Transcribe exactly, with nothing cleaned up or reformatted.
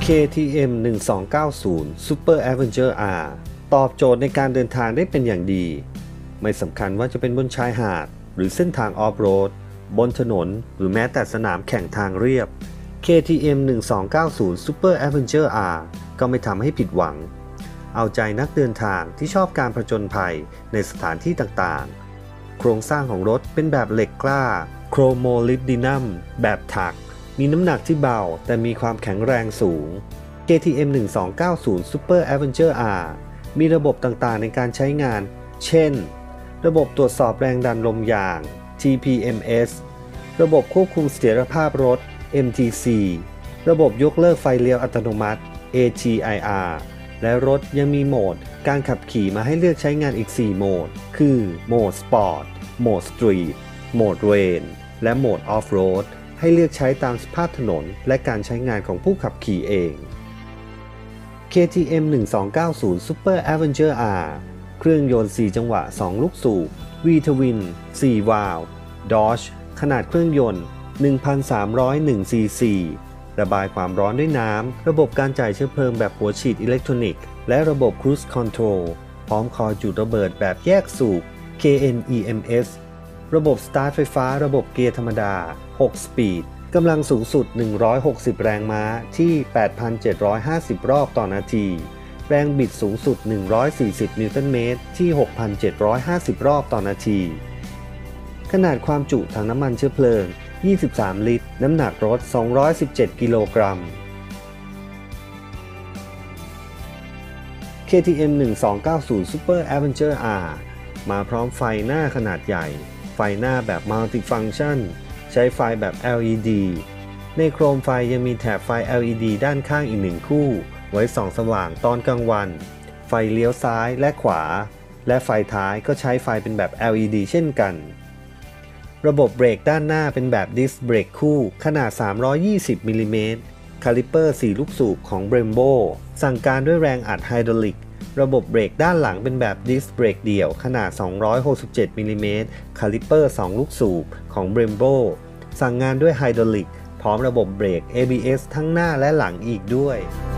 เค ที เอ็ม หนึ่งสองเก้าศูนย์ Super Avenger R ตอบโจทย์ในการเดินทางได้เป็นอย่างดีไม่สำคัญว่าจะเป็นบนชายหาดหรือเส้นทางออฟโรดบนถนนหรือแม้แต่สนามแข่งทางเรียบ เค ที เอ็ม หนึ่งสองเก้าศูนย์ Super Avenger R ก็ไม่ทำให้ผิดหวังเอาใจนักเดินทางที่ชอบการผจญภัยในสถานที่ต่างๆโครงสร้างของรถเป็นแบบเหล็กกล้าโครโมลิบดินัมแบบถักมีน้ำหนักที่เบาแต่มีความแข็งแรงสูง เค ที เอ็ม หนึ่งสองเก้าศูนย์ Super Avenger R มีระบบต่างๆในการใช้งานเช่นระบบตรวจสอบแรงดันลมยาง ที พี เอ็ม เอส ระบบควบคุมเสถียรภาพรถ เอ็ม ที ซี ระบบยกเลิกไฟเลี้ยวอัตโนมัติ เอ จี ไอ อาร์ และรถยังมีโหมดการขับขี่มาให้เลือกใช้งานอีก สี่ โหมด คือโหมดสปอร์ต โหมดสตรีท โหมดเรน และโหมดออฟโรดให้เลือกใช้ตามสภาพถนนและการใช้งานของผู้ขับขี่เอง เค ที เอ็ม หนึ่งสองเก้าศูนย์ Super Avenger R เครื่องยนต์ สี่ จังหวะ สอง ลูกสูบ V-Twin สี่ วาล์ว Dodge ขนาดเครื่องยนต์ หนึ่งพันสามร้อยเอ็น ซี ซี ระบายความร้อนด้วยน้ำ ระบบการจ่ายเชื้อเพลิงแบบหัวฉีดอิเล็กทรอนิกส์ และระบบ Cruise Control พร้อมคอยจุดระเบิดแบบแยกสูบ เค เอ็น อี เอ็ม เอส ระบบสตาร์ทไฟฟ้าระบบเกียร์ธรรมดา หก สปีดกำลังสูงสุด หนึ่งร้อยหกสิบ แรงม้าที่ แปดพันเจ็ดร้อยห้าสิบ รอบต่อนาที แรงบิดสูงสุด หนึ่งร้อยสี่สิบ นิวตันเมตรที่ หกพันเจ็ดร้อยห้าสิบ รอบต่อนาที ขนาดความจุถังน้ำมันเชื้อเพลิง ยี่สิบสาม ลิตร น้ำหนักรถ สองร้อยสิบเจ็ด กิโลกรัม เค ที เอ็ม หนึ่งสองเก้าศูนย์ Super Avenger R มาพร้อมไฟหน้าขนาดใหญ่ ไฟหน้าแบบ Multifunction ใช้ไฟแบบ แอล อี ดี ในโครมไฟยังมีแถบไฟ แอล อี ดี ด้านข้างอีกหนึ่งคู่ไว้ส่องสว่างตอนกลางวัน ไฟเลี้ยวซ้ายและขวา และไฟท้ายก็ใช้ไฟเป็นแบบ แอล อี ดี เช่นกัน ระบบเบรกด้านหน้าเป็นแบบดิสเบรกคู่ขนาด สามร้อยยี่สิบ มิลลิเมตร คาลิปเปอร์ สี่ ลูกสูบของ Brembo สั่งการด้วยแรงอัดไฮดรอลิก ระบบเบรกด้านหลังเป็นแบบดิสเบรกเดี่ยวขนาด สองร้อยหกสิบเจ็ด มิลลิเมตร คาลิปเปอร์ สอง ลูกสูบของ Brembo สั่งงานด้วยไฮดรอลิกพร้อมระบบเบรก เอ บี เอส ทั้งหน้าและหลังอีกด้วย